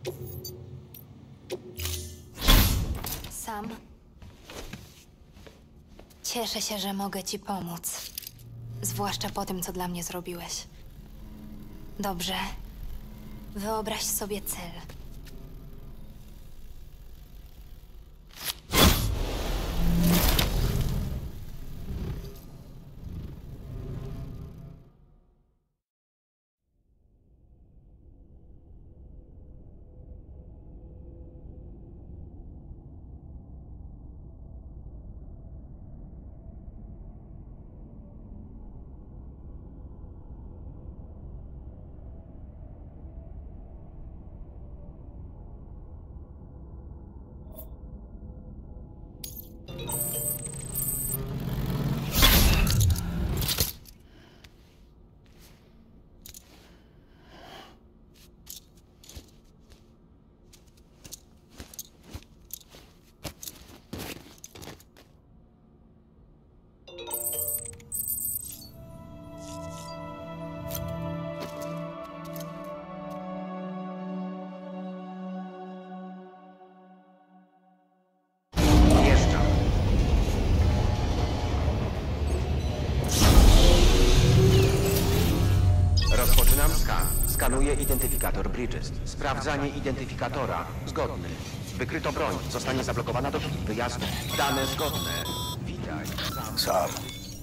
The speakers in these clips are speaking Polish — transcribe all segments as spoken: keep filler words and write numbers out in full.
Sam. Cieszę się, że mogę ci pomóc. Zwłaszcza po tym, co dla mnie zrobiłeś. Dobrze. Wyobraź sobie cel. Rozpoczynam skan. Skanuję identyfikator Bridges. Sprawdzanie identyfikatora. Zgodny. Wykryto broń. Zostanie zablokowana do chwili wyjazdu. Dane zgodne. Witaj. Sam.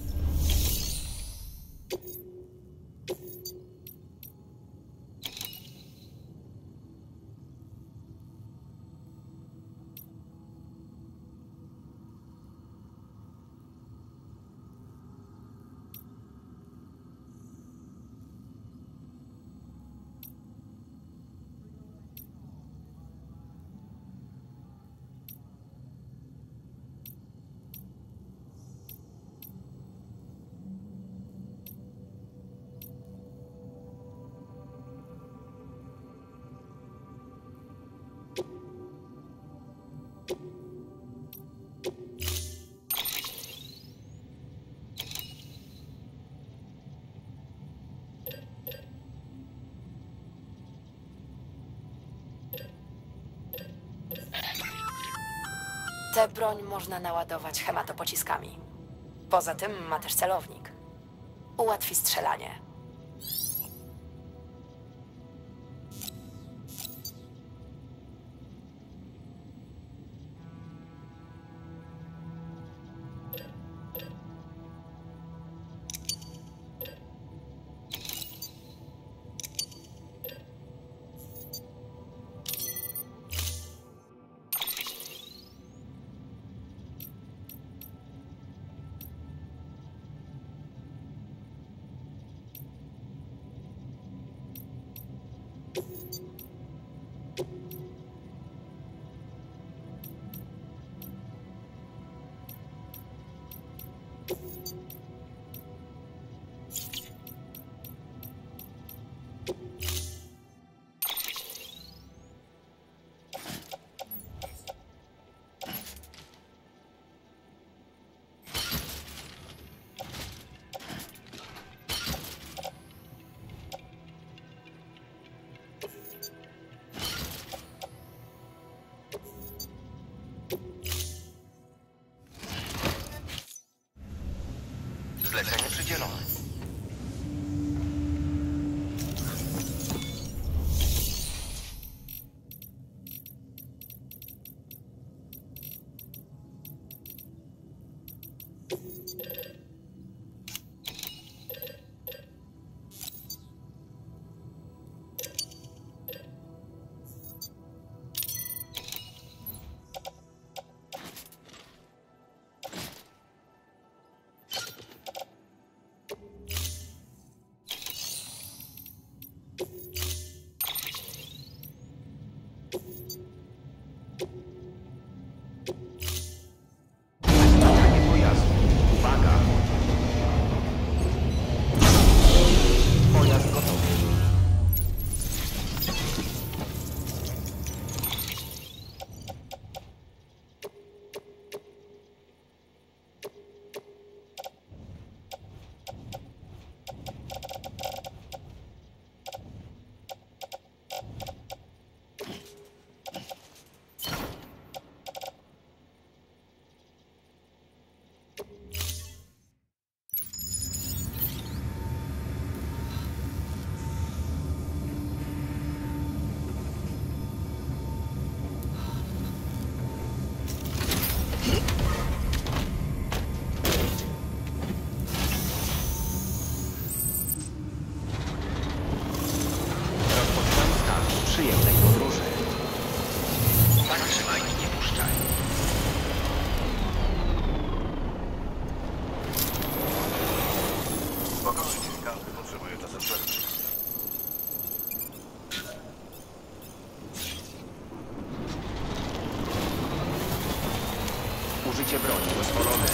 Tę broń można naładować hematopociskami. Poza tym ma też celownik. Ułatwi strzelanie. Przyjemnej podróży. Tak trzymaj i nie puszczaj. Spokojnie, każdy potrzebuje czasem przerwy. Użycie broni dozwolone.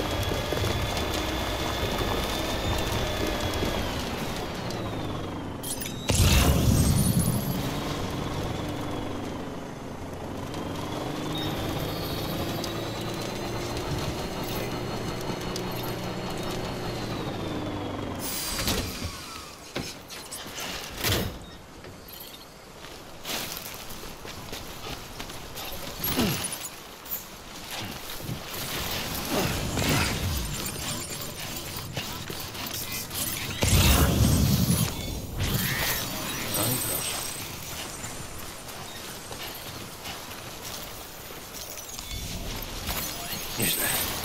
Nieźle.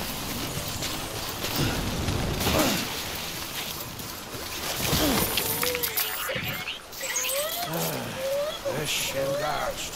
Weź się garść.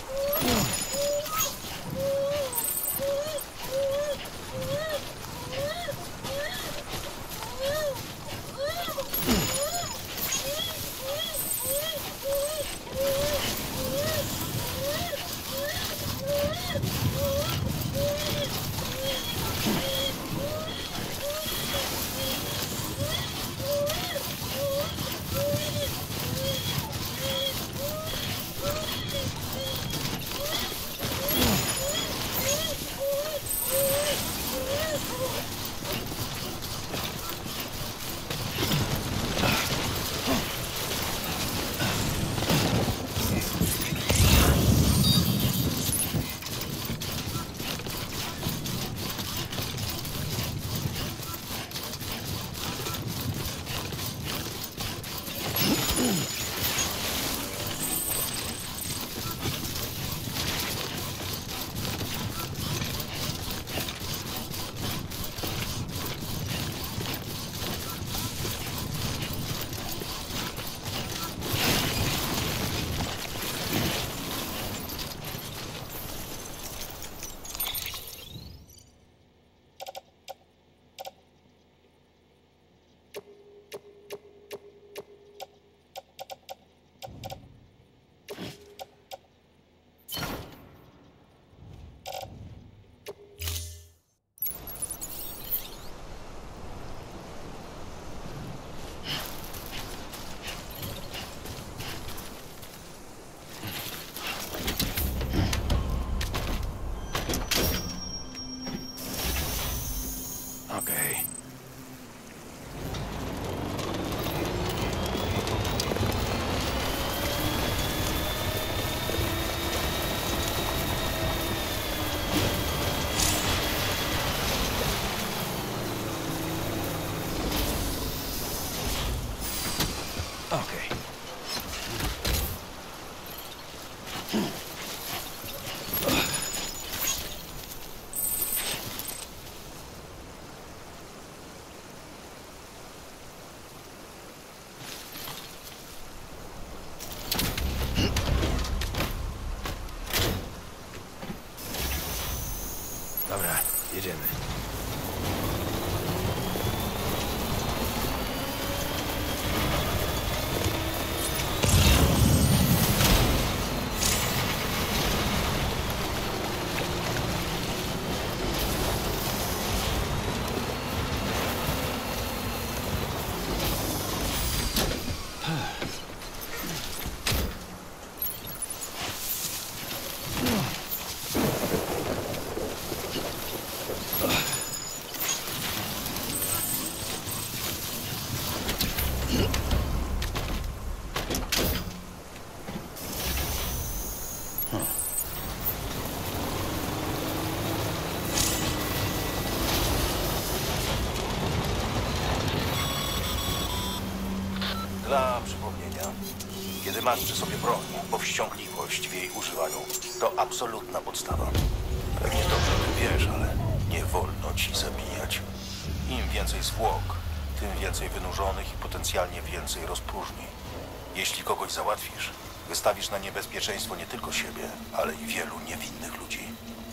Okej. Okej. Dobra, jedziemy. Dla przypomnienia, kiedy masz przy sobie broń, powściągliwość w jej używaniu to absolutna podstawa. Pewnie dobrze o tym wiesz, ale nie wolno ci zabijać. Im więcej zwłok, tym więcej wynurzonych i potencjalnie więcej rozpróżni. Jeśli kogoś załatwisz, Wystawisz na niebezpieczeństwo nie tylko siebie, ale i wielu niewinnych ludzi.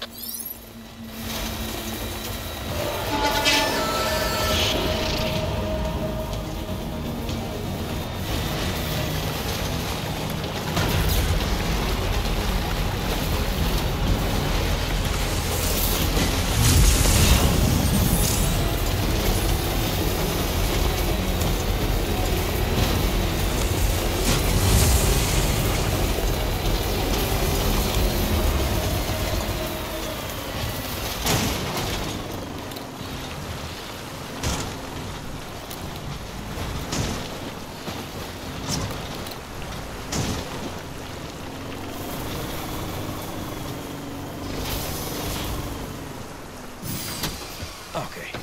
Okej.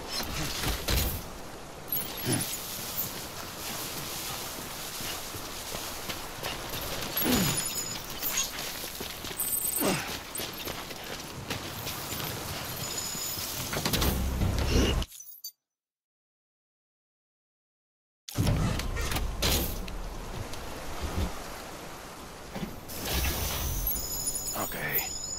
Okej.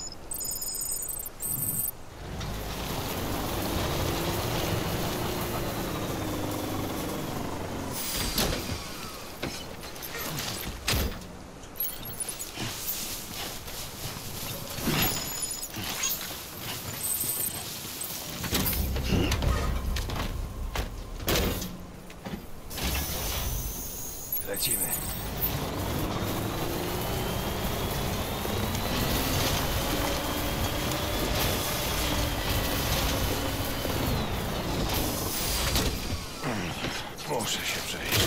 Lecimy. Muszę się przejść.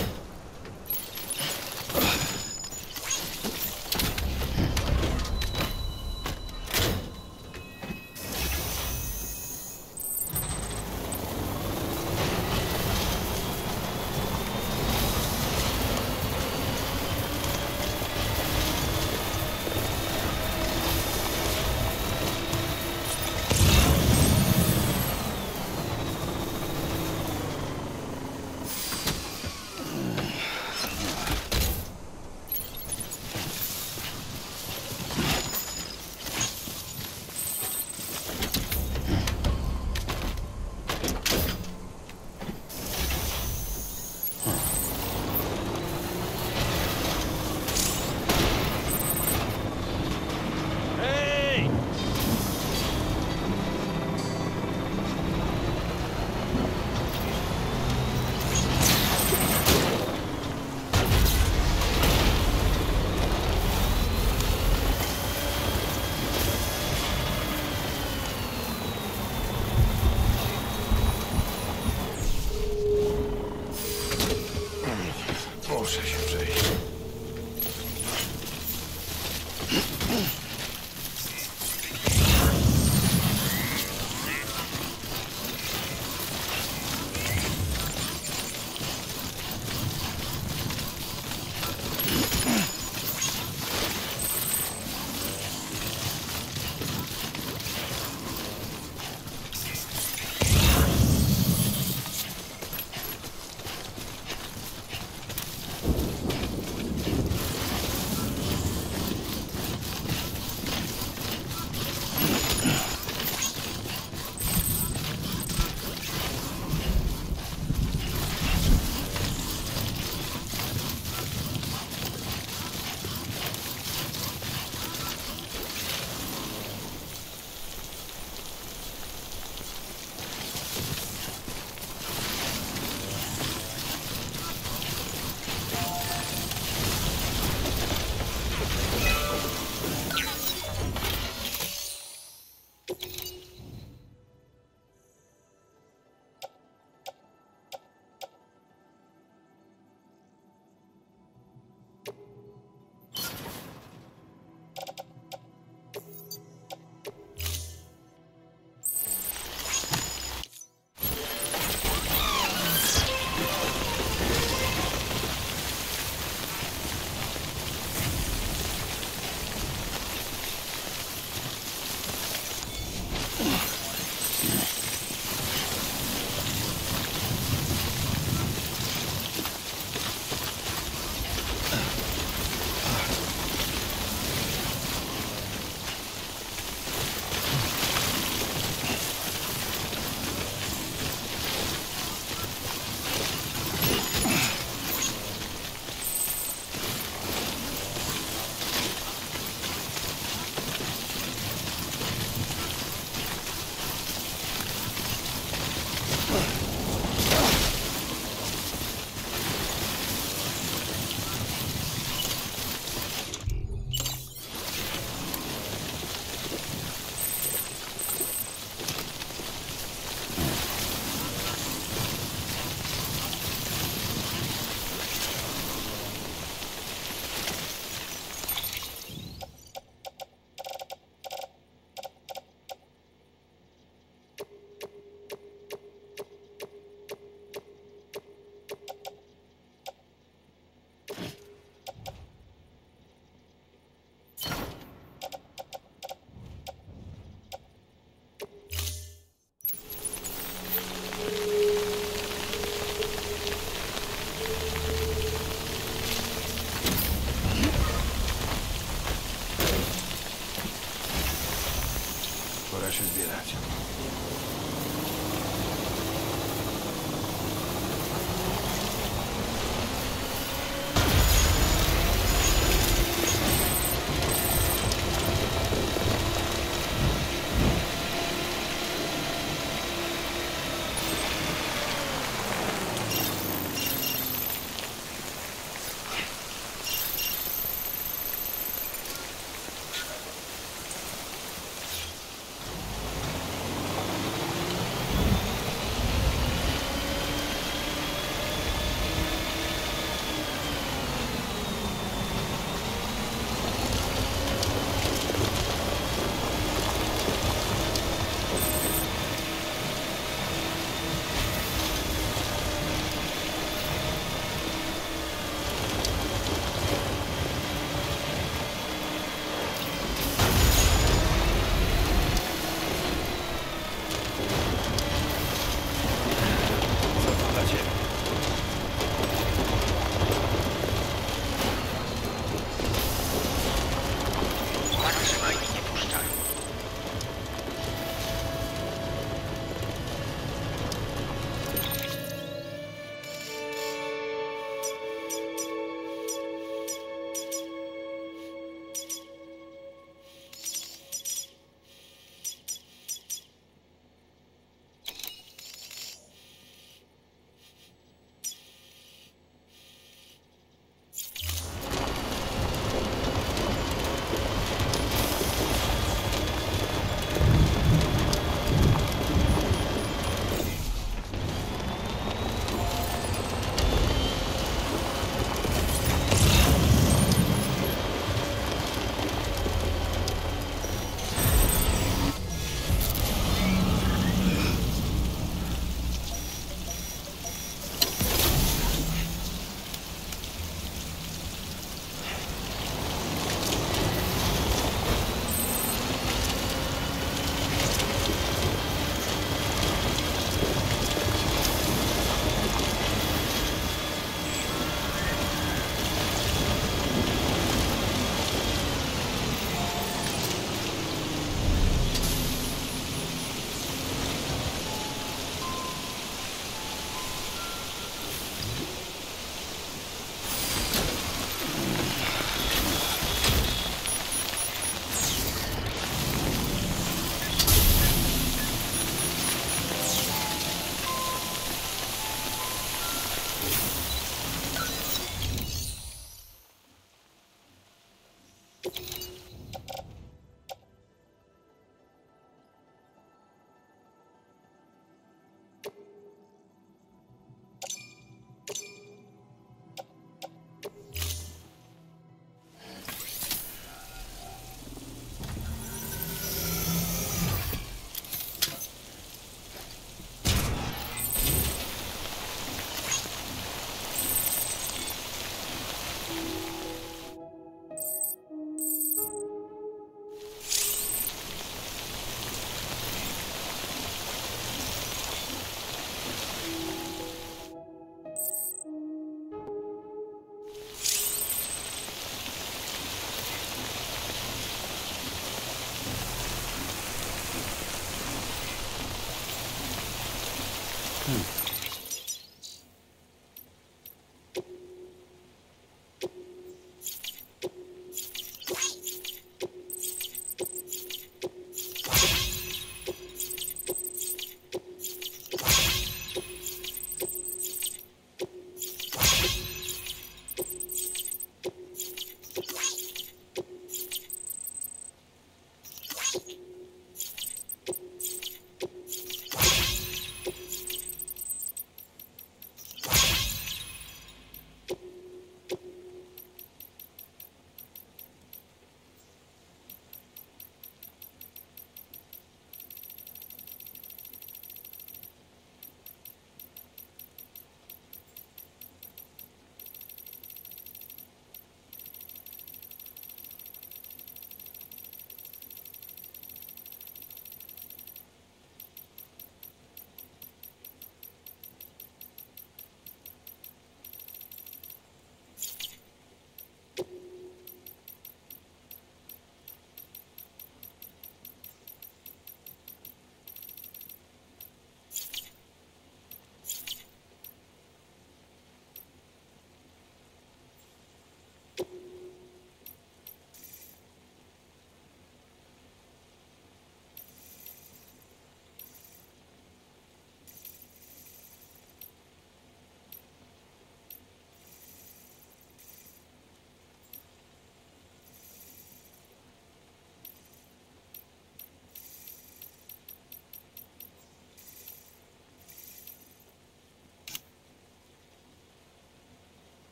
Pora się zbierać.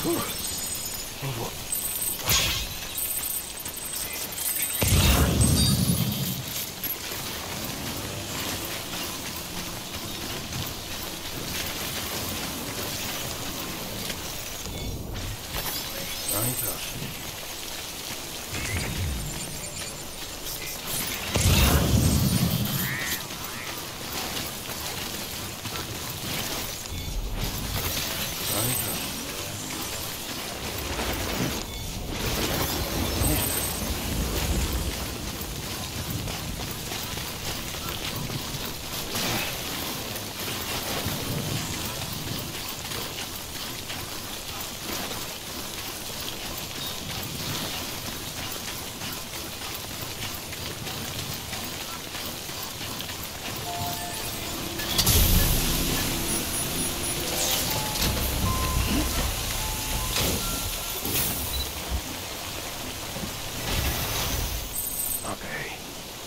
No i proszę. No i proszę. Nieźle. Okej.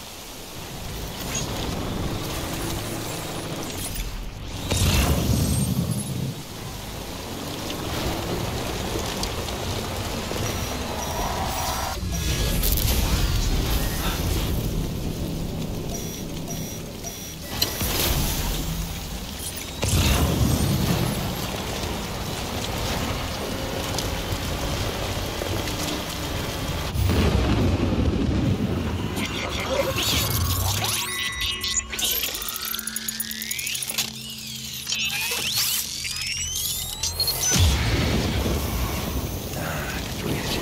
Tak, czuję cię.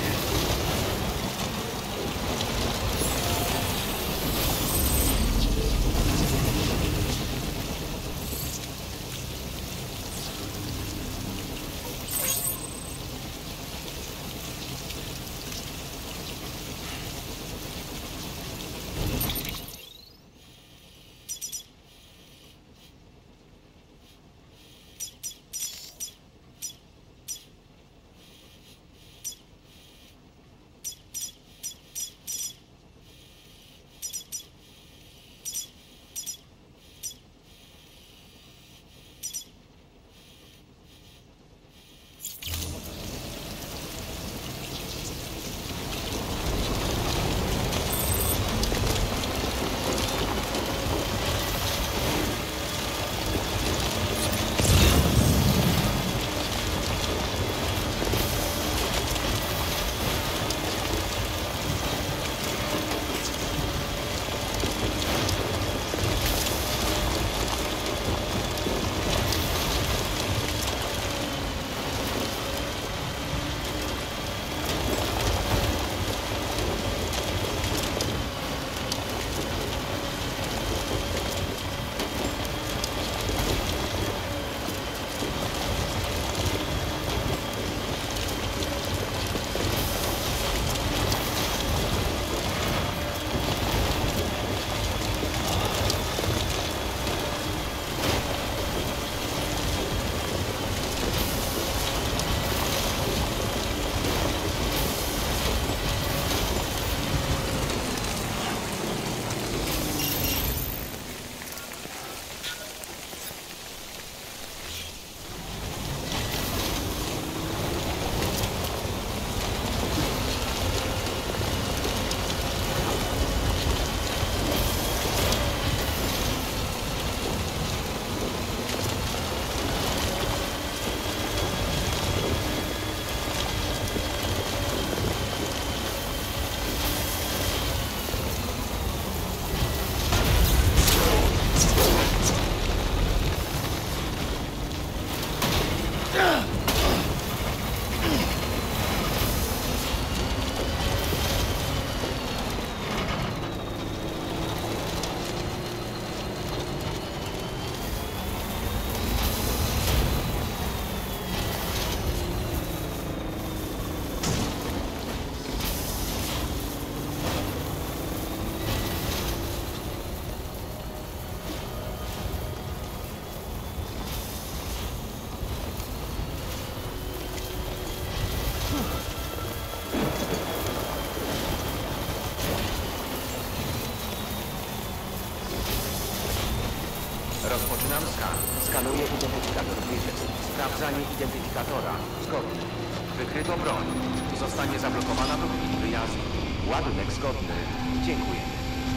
Rozpoczynam skan. Skanuję identyfikator Bridges. Sprawdzanie identyfikatora. Zgodny. Wykryto broń. Zostanie zablokowana do chwili wyjazdu. Ładunek zgodny. Dziękujemy.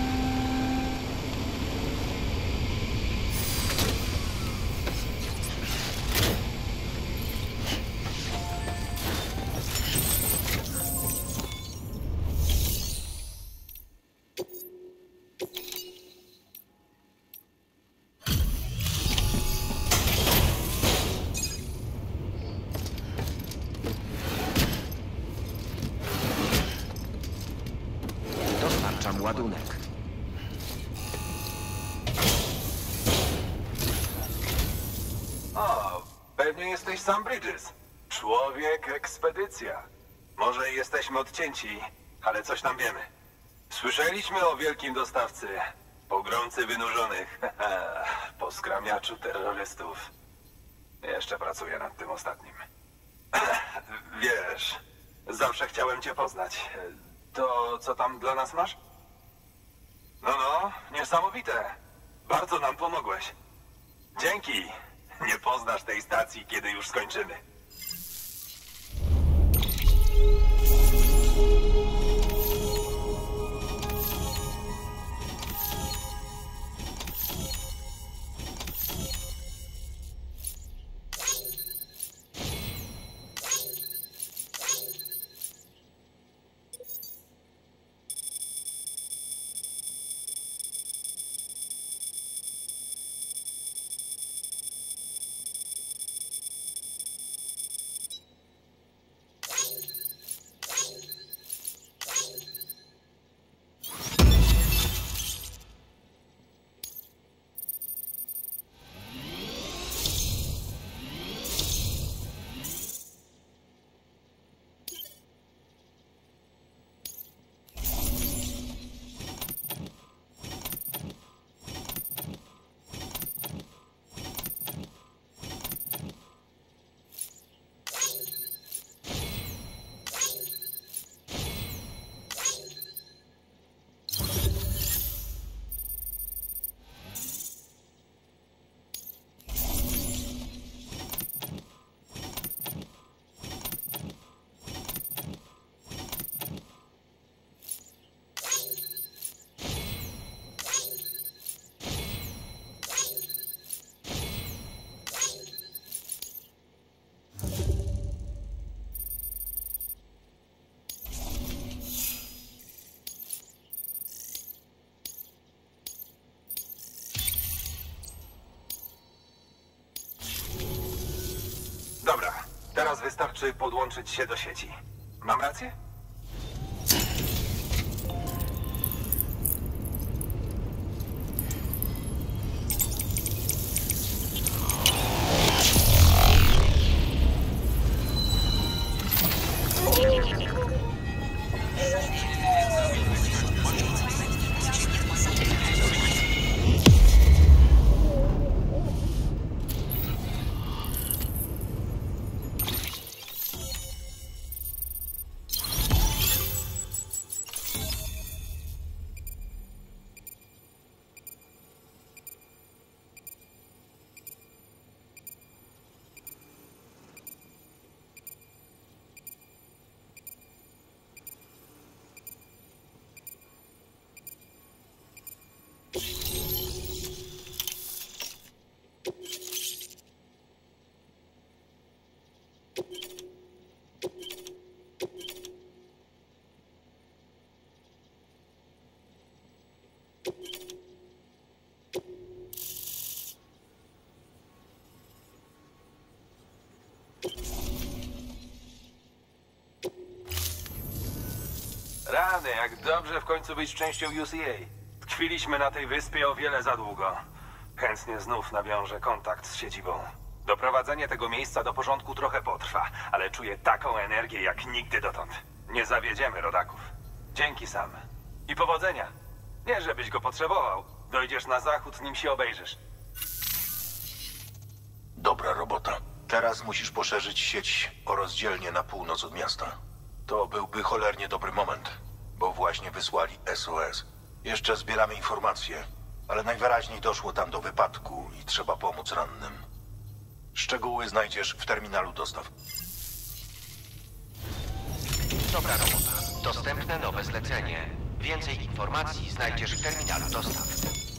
Dostarczam ładunek. O, pewnie jesteś sam Bridges. Człowiek ekspedycja. Może jesteśmy odcięci, ale coś tam wiemy. Słyszeliśmy o wielkim dostawcy. Pogromcy wynurzonych. Po skramiaczu terrorystów. Jeszcze pracuję nad tym ostatnim. Wiesz, zawsze chciałem cię poznać. To co tam dla nas masz? No, no, niesamowite. Bardzo nam pomogłeś. Dzięki. Nie poznasz tej stacji, kiedy już skończymy. Dobra, teraz wystarczy podłączyć się do sieci. Mam rację? Rany, jak dobrze w końcu być częścią U C A. Tkwiliśmy na tej wyspie o wiele za długo. Chętnie znów nawiążę kontakt z siedzibą. Doprowadzenie tego miejsca do porządku trochę potrwa, ale czuję taką energię jak nigdy dotąd. Nie zawiedziemy rodaków. Dzięki Sam. I powodzenia. Nie żebyś go potrzebował. Dojdziesz na zachód, nim się obejrzysz. Dobra robota. Teraz musisz poszerzyć sieć o rozdzielnie na północ od miasta. To byłby cholernie dobry moment, bo właśnie wysłali S O S. Jeszcze zbieramy informacje, ale najwyraźniej doszło tam do wypadku i trzeba pomóc rannym. Szczegóły znajdziesz w terminalu dostaw. Dobra robota. Dostępne nowe zlecenie. Więcej informacji znajdziesz w terminalu dostaw.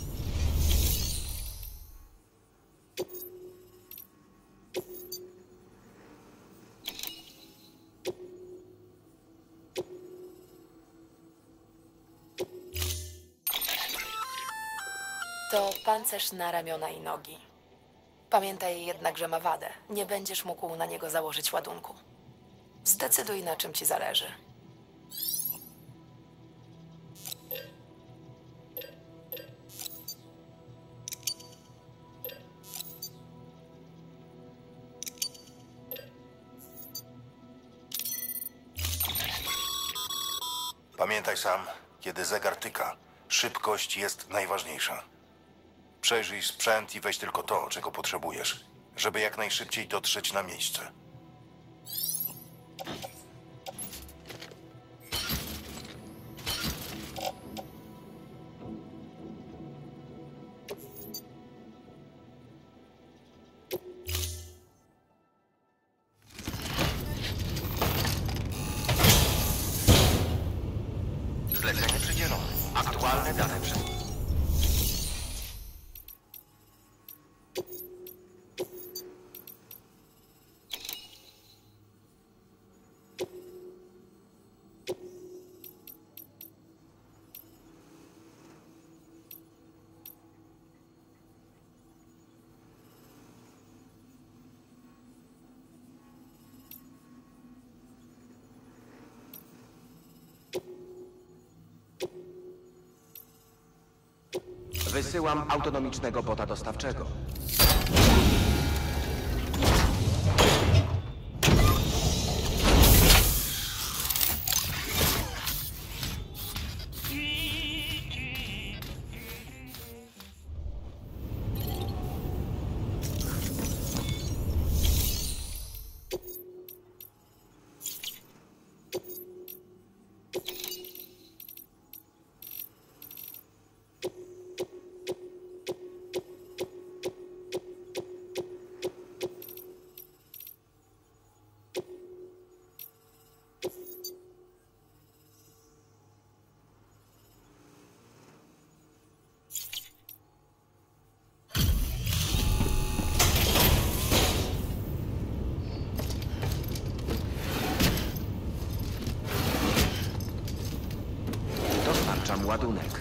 To pancerz na ramiona i nogi. Pamiętaj jednak, że ma wadę. Nie będziesz mógł na niego założyć ładunku. Zdecyduj, na czym ci zależy. Pamiętaj sam, kiedy zegar tyka, szybkość jest najważniejsza. Przejrzyj sprzęt i weź tylko to, czego potrzebujesz, żeby jak najszybciej dotrzeć na miejsce. Zlecenie przydzielone. Aktualne dane przy... Wysyłam autonomicznego bota dostawczego. Dostarczam ładunek.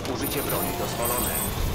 Użycie broni dozwolone.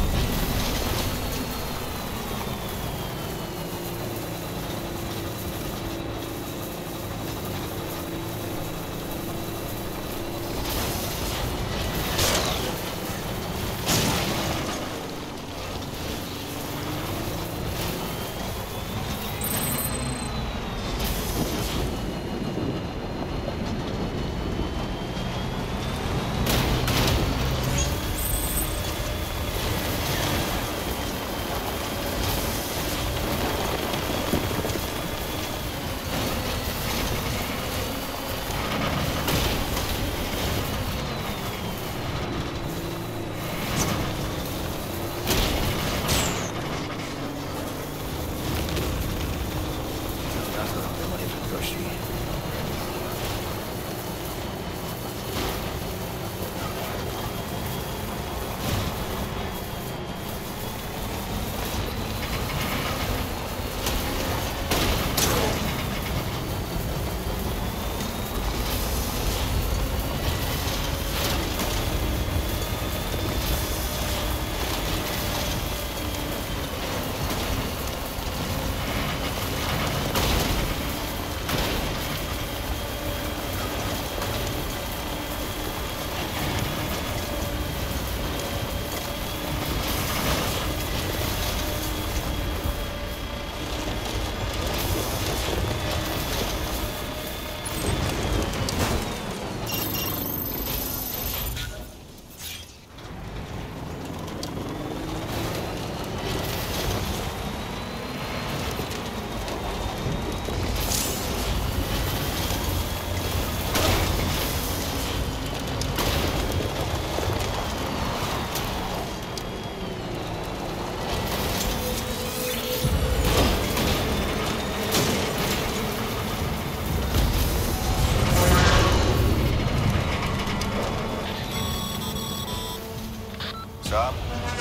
Sam?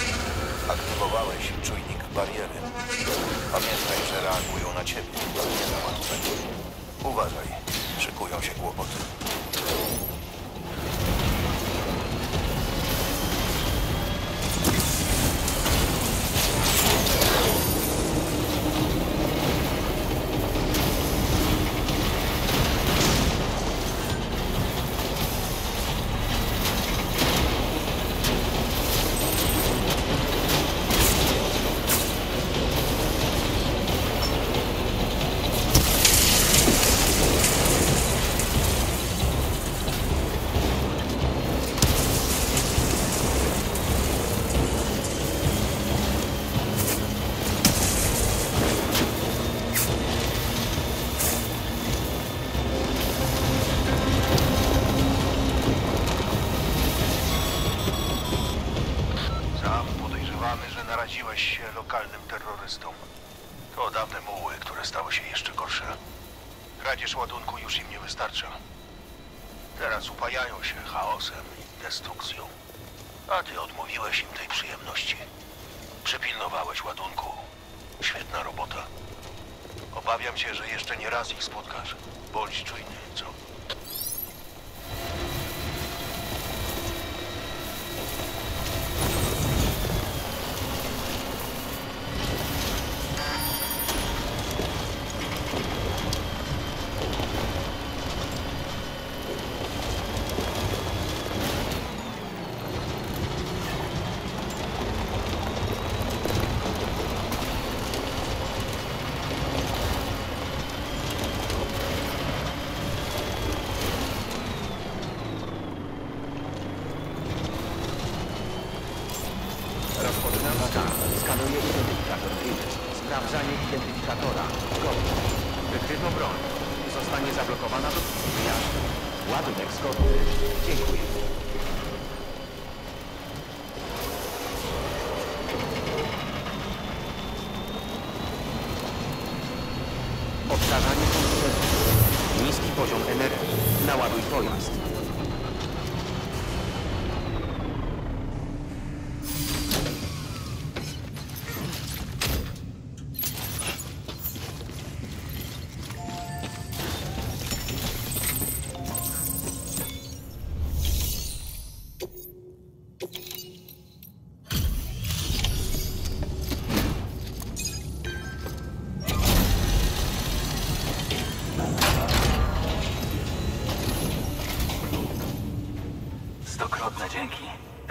Aktywowałeś czujnik bariery. Pamiętaj, że reagują na ciebie, nie na ładunek. Uważaj, szykują się kłopoty. Naraziłeś się lokalnym terrorystom. To dawne muły, które stały się jeszcze gorsze. Kradzież ładunku już im nie wystarcza. Teraz upajają się chaosem i destrukcją. A ty odmówiłeś im tej przyjemności. Przypilnowałeś ładunku. Świetna robota. Obawiam się, że jeszcze nie raz ich spotkasz. Bądź czujny, co? Rozpoczynam skan. Skanuję identyfikator Bridges. Sprawdzanie identyfikatora. Zgodnie. Wykryto broń. Zostanie zablokowana do wyjazdu. Ładunek zgodny. Dziękuję. Odkażanie konsumentów. Niski poziom energii. Naładuj pojazd.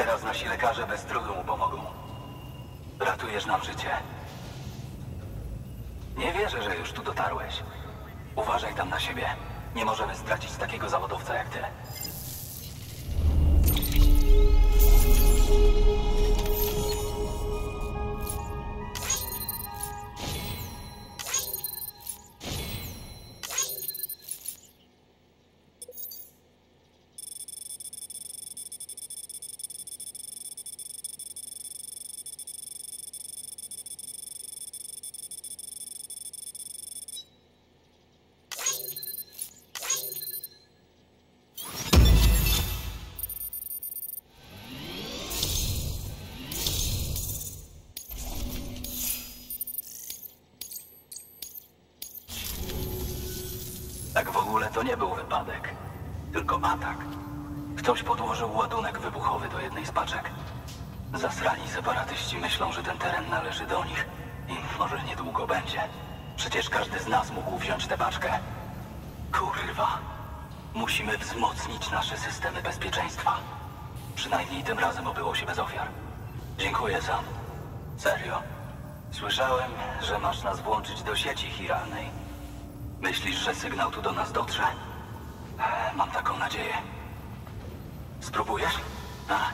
Teraz nasi lekarze bez trudu mu pomogą. Ratujesz nam życie. Nie wierzę, że już tu dotarłeś. Uważaj tam na siebie. Nie możemy stracić takiego zawodowca jak ty. Tak w ogóle to nie był wypadek, tylko atak. Ktoś podłożył ładunek wybuchowy do jednej z paczek. Zasrani separatyści myślą, że ten teren należy do nich i może niedługo będzie. Przecież każdy z nas mógł wziąć tę paczkę. Kurwa. Musimy wzmocnić nasze systemy bezpieczeństwa. Przynajmniej tym razem obyło się bez ofiar. Dziękuję, Sam. Serio. Słyszałem, że masz nas włączyć do sieci chiralnej. Myślisz, że sygnał tu do nas dotrze? Mam taką nadzieję. Spróbujesz? A?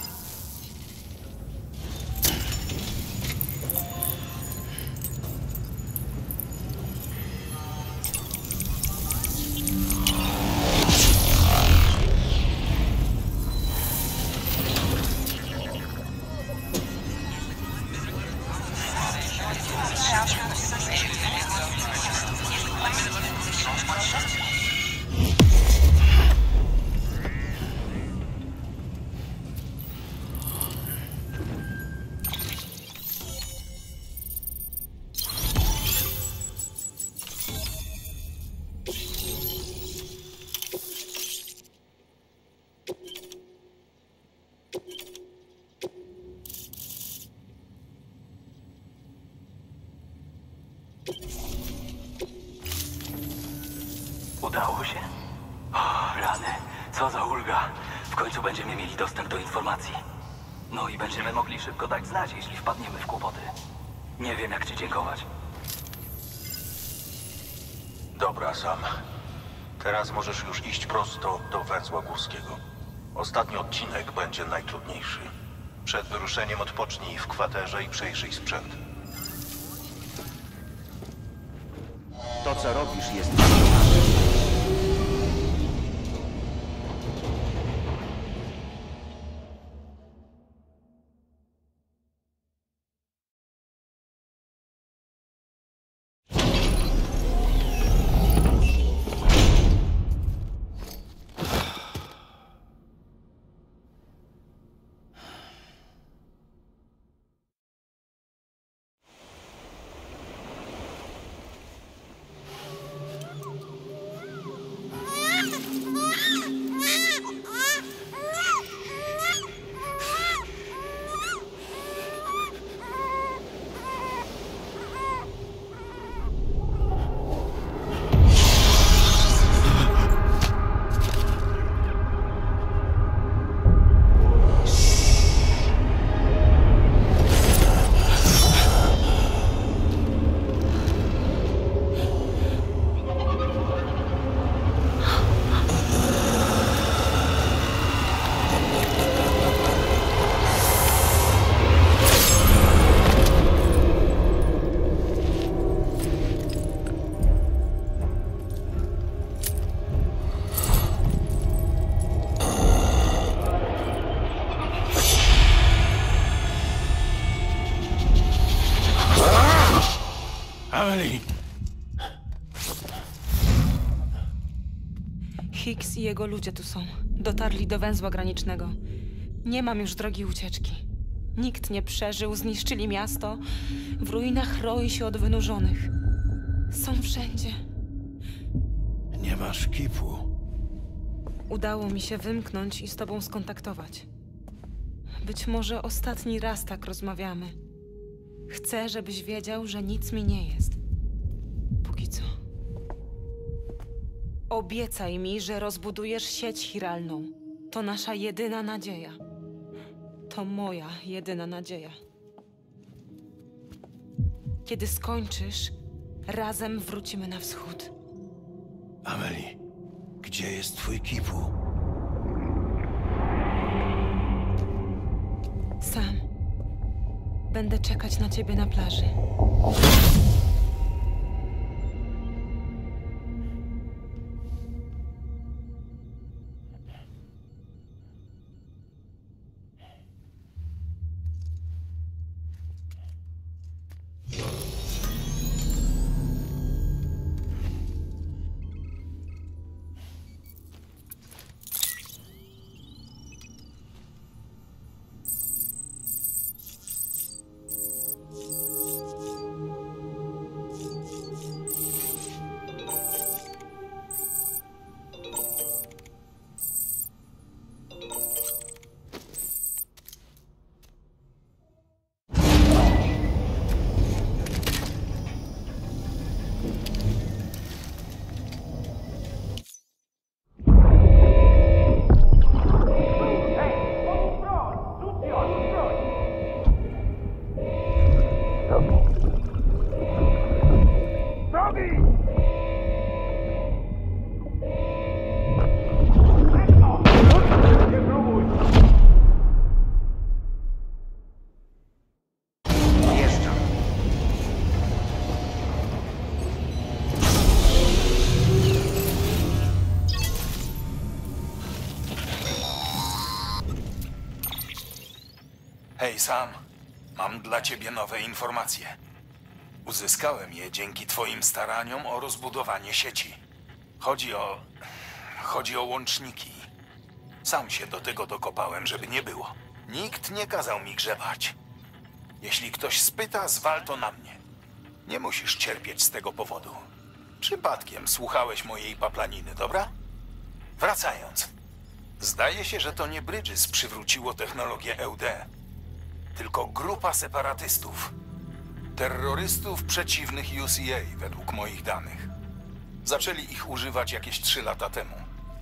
Udało się. O, rany. Co za ulga. W końcu będziemy mieli dostęp do informacji. No i będziemy mogli szybko dać znać, jeśli wpadniemy w kłopoty. Nie wiem, jak ci dziękować. Dobra, Sam. Teraz możesz już iść prosto do węzła górskiego. Ostatni odcinek będzie najtrudniejszy. Przed wyruszeniem odpocznij w kwaterze i przejrzyj sprzęt. To, co robisz, jest... Amelie! Hicks i jego ludzie tu są. Dotarli do węzła granicznego. Nie mam już drogi ucieczki. Nikt nie przeżył, zniszczyli miasto. W ruinach roi się od wynurzonych. Są wszędzie. Nie masz kipu. Udało mi się wymknąć i z tobą skontaktować. Być może ostatni raz tak rozmawiamy. Chcę, żebyś wiedział, że nic mi nie jest. Póki co. Obiecaj mi, że rozbudujesz sieć chiralną. To nasza jedyna nadzieja. To moja jedyna nadzieja. Kiedy skończysz, razem wrócimy na wschód. Amelie, gdzie jest twój kipu? Sam, będę czekać na ciebie na plaży. Hej, Sam. Mam dla ciebie nowe informacje. Uzyskałem je dzięki twoim staraniom o rozbudowanie sieci. Chodzi o... chodzi o łączniki. Sam się do tego dokopałem, żeby nie było. Nikt nie kazał mi grzebać. Jeśli ktoś spyta, zwal to na mnie. Nie musisz cierpieć z tego powodu. Przypadkiem słuchałeś mojej paplaniny, dobra? Wracając. Zdaje się, że to nie Bridges przywróciło technologię E U D, tylko grupa separatystów. Terrorystów przeciwnych U C A, według moich danych. Zaczęli ich używać jakieś trzy lata temu.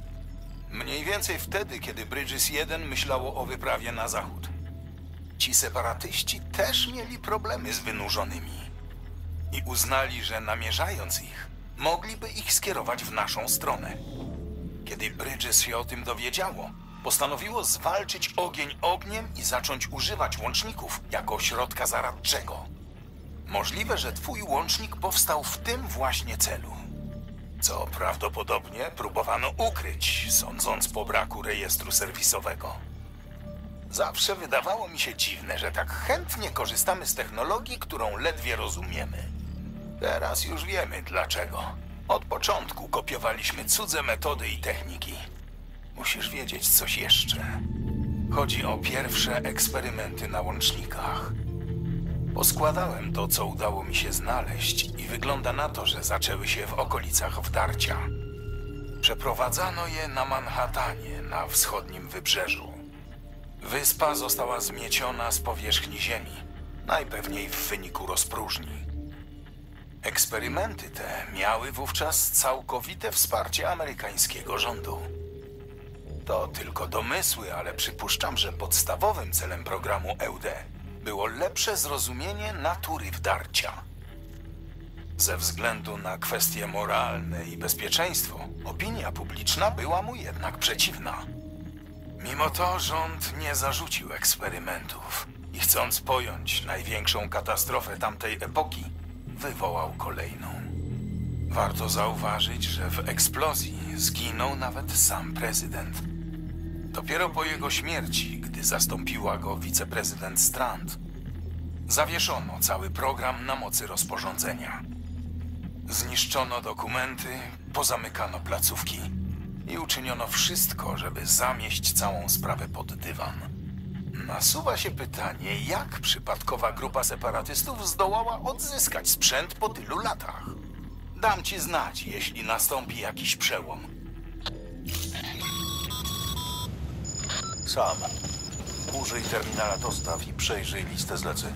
Mniej więcej wtedy, kiedy Bridges jeden myślało o wyprawie na zachód. Ci separatyści też mieli problemy z wynurzonymi. I uznali, że namierzając ich, mogliby ich skierować w naszą stronę. Kiedy Bridges się o tym dowiedziało, postanowiło zwalczyć ogień ogniem i zacząć używać łączników jako środka zaradczego. Możliwe, że twój łącznik powstał w tym właśnie celu. Co prawdopodobnie próbowano ukryć, sądząc po braku rejestru serwisowego. Zawsze wydawało mi się dziwne, że tak chętnie korzystamy z technologii, którą ledwie rozumiemy. Teraz już wiemy dlaczego. Od początku kopiowaliśmy cudze metody i techniki. Musisz wiedzieć coś jeszcze. Chodzi o pierwsze eksperymenty na łącznikach. Poskładałem to, co udało mi się znaleźć i wygląda na to, że zaczęły się w okolicach Wdarcia. Przeprowadzano je na Manhattanie, na wschodnim wybrzeżu. Wyspa została zmieciona z powierzchni ziemi, najpewniej w wyniku rozpróżni. Eksperymenty te miały wówczas całkowite wsparcie amerykańskiego rządu. To tylko domysły, ale przypuszczam, że podstawowym celem programu E U D było lepsze zrozumienie natury Wdarcia. Ze względu na kwestie moralne i bezpieczeństwo, opinia publiczna była mu jednak przeciwna. Mimo to rząd nie zarzucił eksperymentów i chcąc pojąć największą katastrofę tamtej epoki, wywołał kolejną. Warto zauważyć, że w eksplozji zginął nawet sam prezydent. Dopiero po jego śmierci, gdy zastąpiła go wiceprezydent Strand, zawieszono cały program na mocy rozporządzenia. Zniszczono dokumenty, pozamykano placówki i uczyniono wszystko, żeby zamieść całą sprawę pod dywan. Nasuwa się pytanie, jak przypadkowa grupa separatystów zdołała odzyskać sprzęt po tylu latach. Dam ci znać, jeśli nastąpi jakiś przełom. Sam, użyj terminala dostaw i przejrzyj listę zleceń.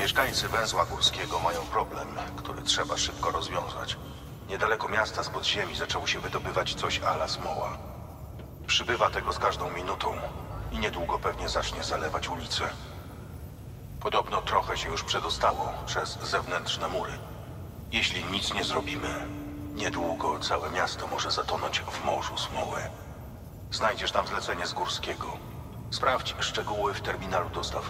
Mieszkańcy węzła górskiego mają problem, który trzeba szybko rozwiązać. Niedaleko miasta z podziemi zaczęło się wydobywać coś a la smoła. Przybywa tego z każdą minutą i niedługo pewnie zacznie zalewać ulice. Podobno trochę się już przedostało przez zewnętrzne mury. Jeśli nic nie zrobimy, niedługo całe miasto może zatonąć w morzu smoły. Znajdziesz tam zlecenie z górskiego. Sprawdź szczegóły w terminalu dostaw.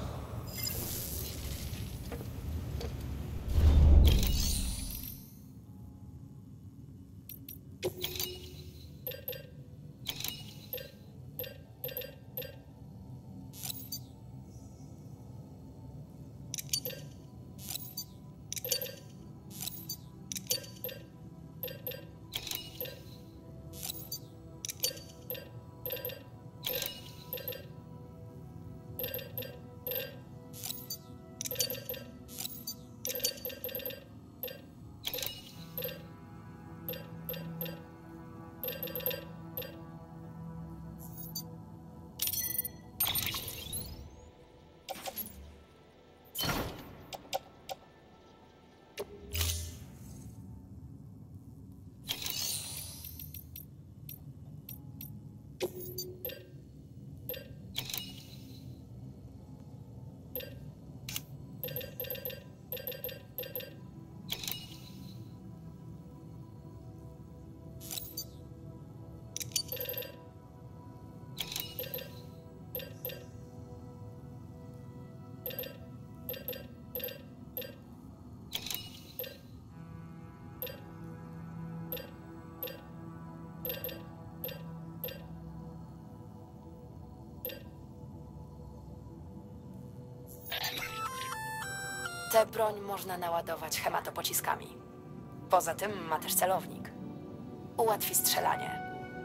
Tę broń można naładować hematopociskami. Poza tym ma też celownik. Ułatwi strzelanie.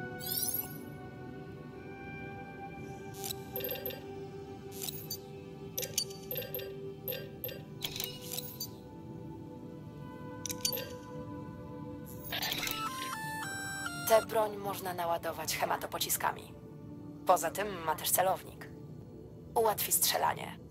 Tę broń można naładować hematopociskami. Poza tym ma też celownik. Ułatwi strzelanie.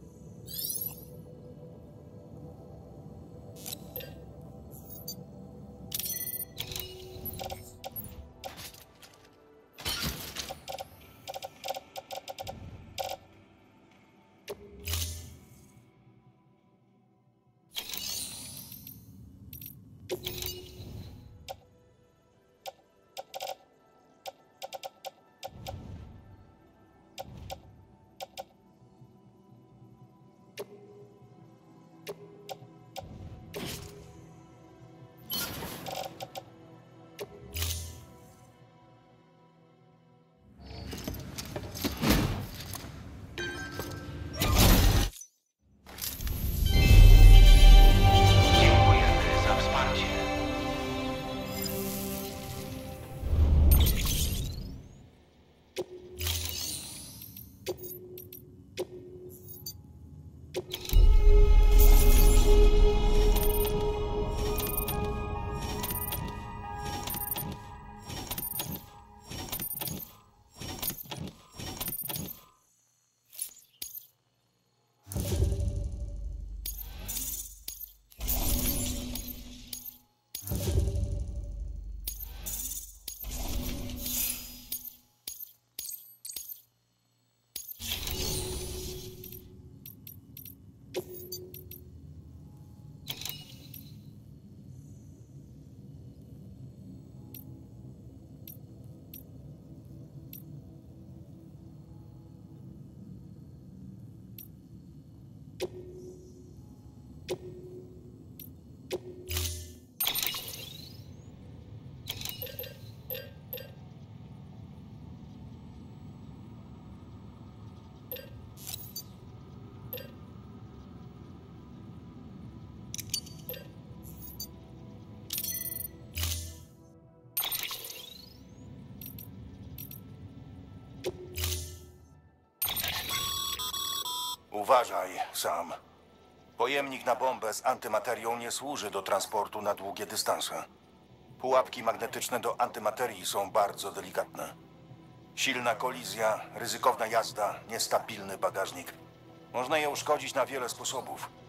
Uważaj, Sam. Pojemnik na bombę z antymaterią nie służy do transportu na długie dystanse. Pułapki magnetyczne do antymaterii są bardzo delikatne. Silna kolizja, ryzykowna jazda, niestabilny bagażnik. Można je uszkodzić na wiele sposobów.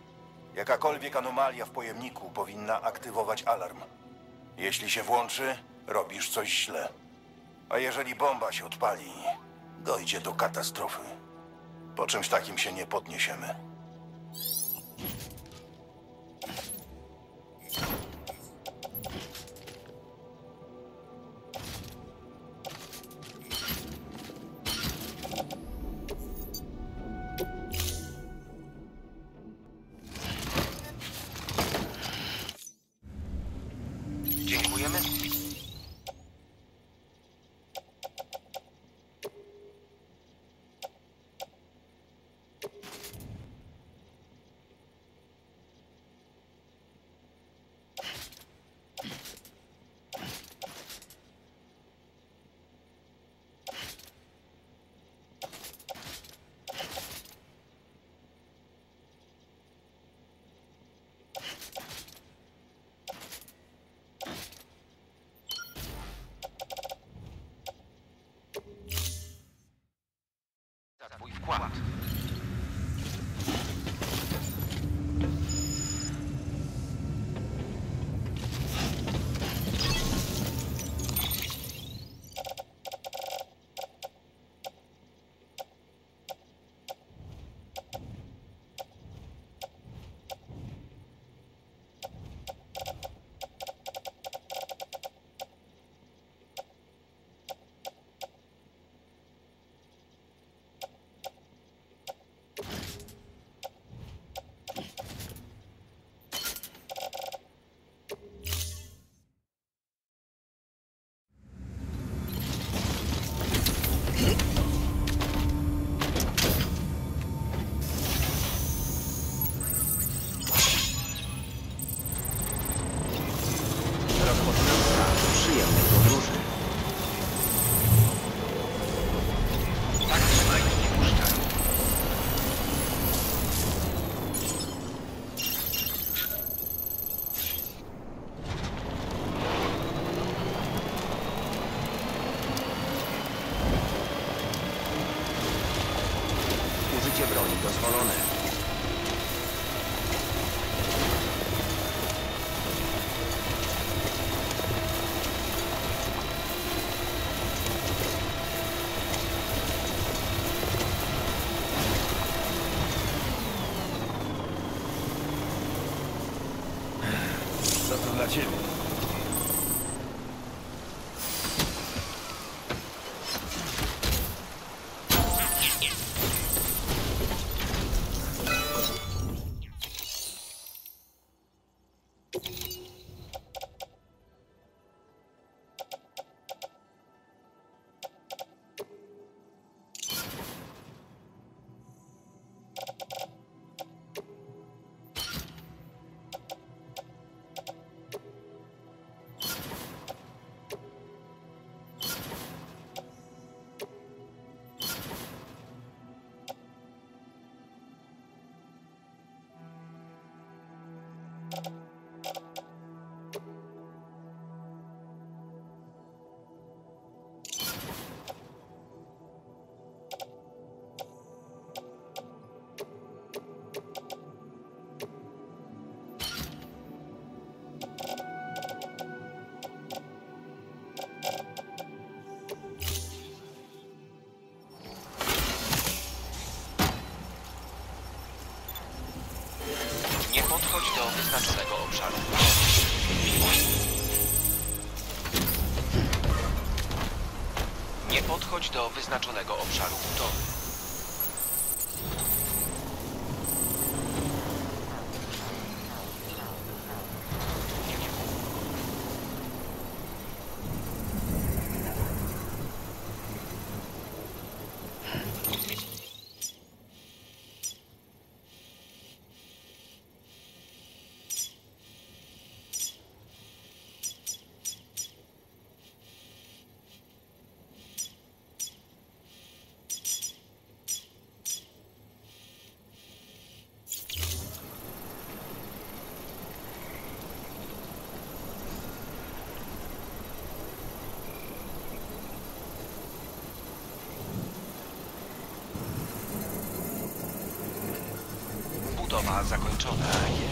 Jakakolwiek anomalia w pojemniku powinna aktywować alarm. Jeśli się włączy, robisz coś źle. A jeżeli bomba się odpali, dojdzie do katastrofy. Po czymś takim się nie podniesiemy. Dziękujemy. Za twój wkład. Rozpoczynam skan przyjemnej podróży. Tak trzymaj, nie puszczaj. Użycie broni dozwolone. Co to dla ciebie? Nie podchodź do wyznaczonego obszaru. Nie podchodź do wyznaczonego obszaru budowy. Rozmowa zakończona.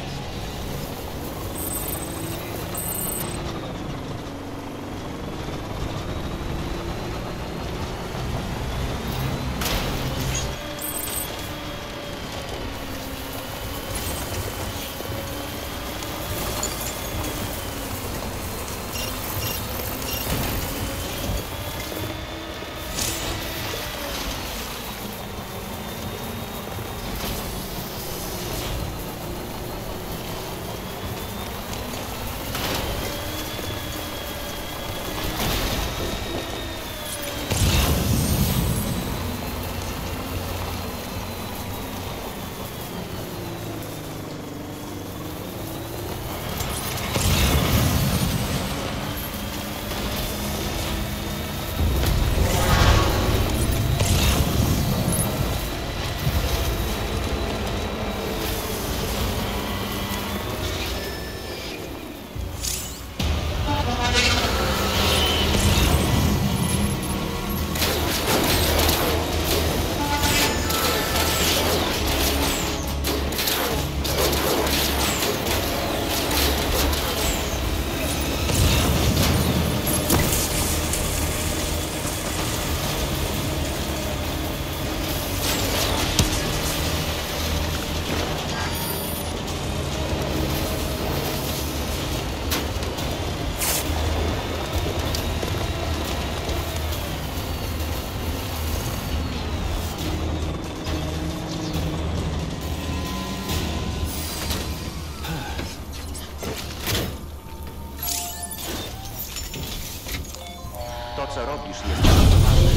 To, co robisz, jest bardzo ważne.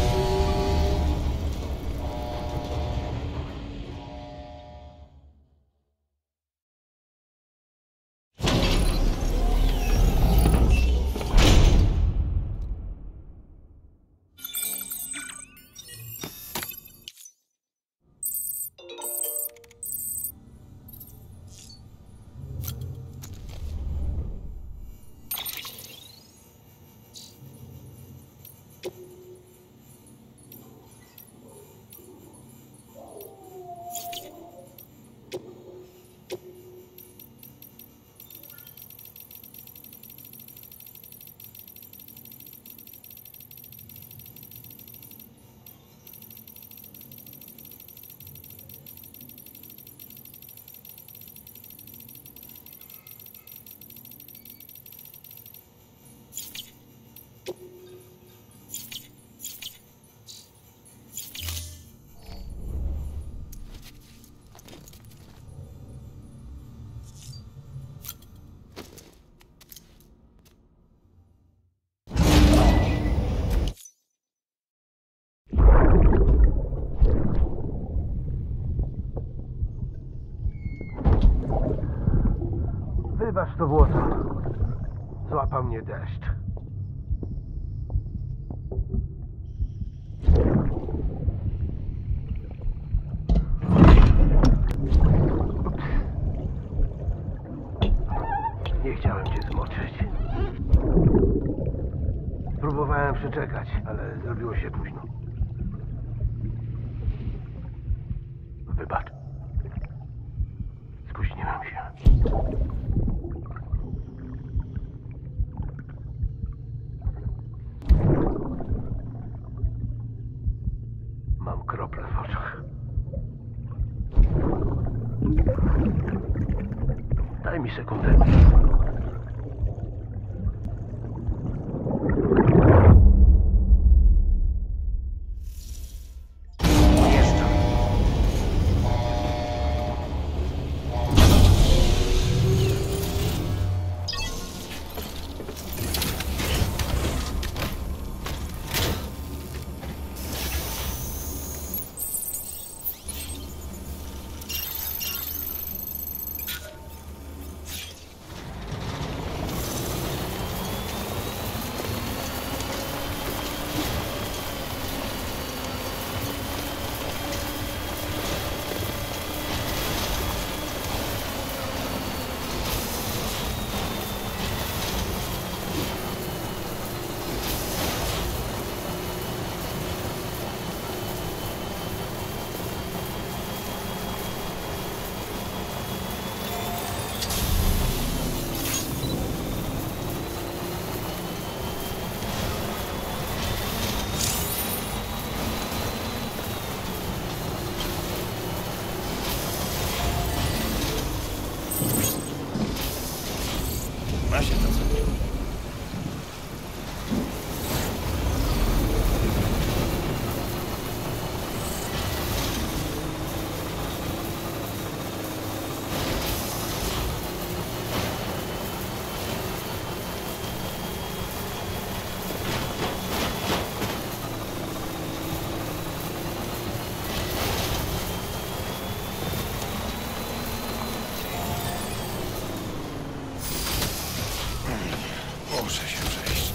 Wybacz to błoto. Złapał mnie deszcz. Ups. Nie chciałem cię zmoczyć. Próbowałem przeczekać, ale zrobiło się późno. Wybacz. Spóźniłem się. Mam krople w oczach. Daj mi sekundę. Ma się to co. Muszę się przejść.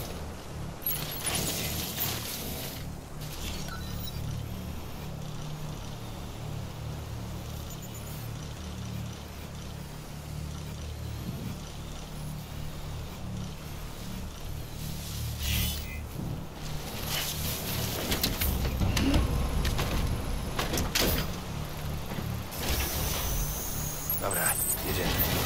Dobra, jedziemy.